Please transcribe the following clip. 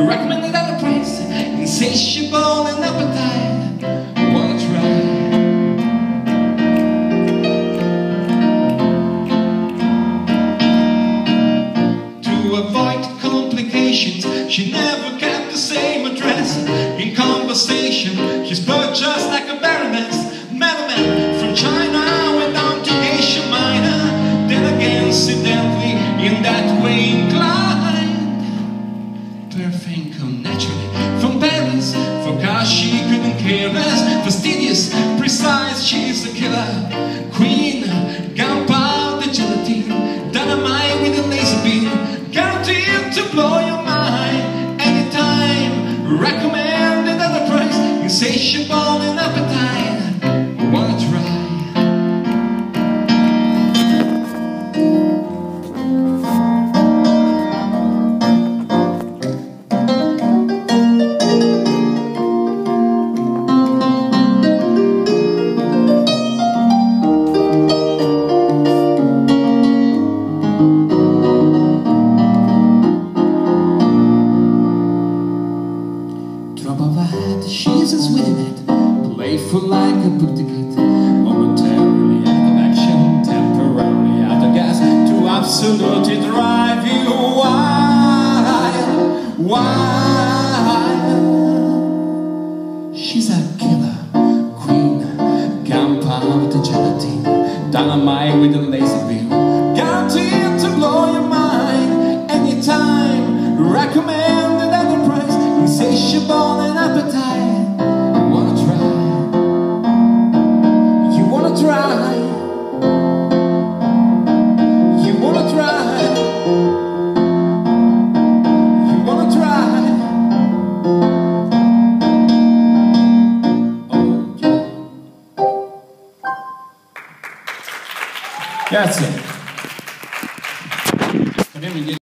recommended other place, insatiable and appetite, wanna try. To avoid complications, she never kept the same address. In conversation, she's purchased like a baroness. Middleman from China went down to Asia Minor, then again, incidentally, in that way inclined. Perfect naturally from Paris, for cause she couldn't care less. Fastidious, precise, she's a killer queen. Gunpowder, gelatine, dynamite with a laser beam, guaranteed to blow your mind anytime. Recommended at the price, insatiable and appetite, wanna try. Drop of a hat, she's a sweetheart, playful like a book-ticket, momentarily out of action, temporarily out of gas, to absolutely drive you wild, wild. She's a killer queen, gunpowder, gelatine, dynamite with a laser beam, guaranteed to blow your mind anytime. Recommended at the price, insatiable and appetite, wanna try. You wanna try. You wanna try. You wanna try. Oh yeah. Grazie.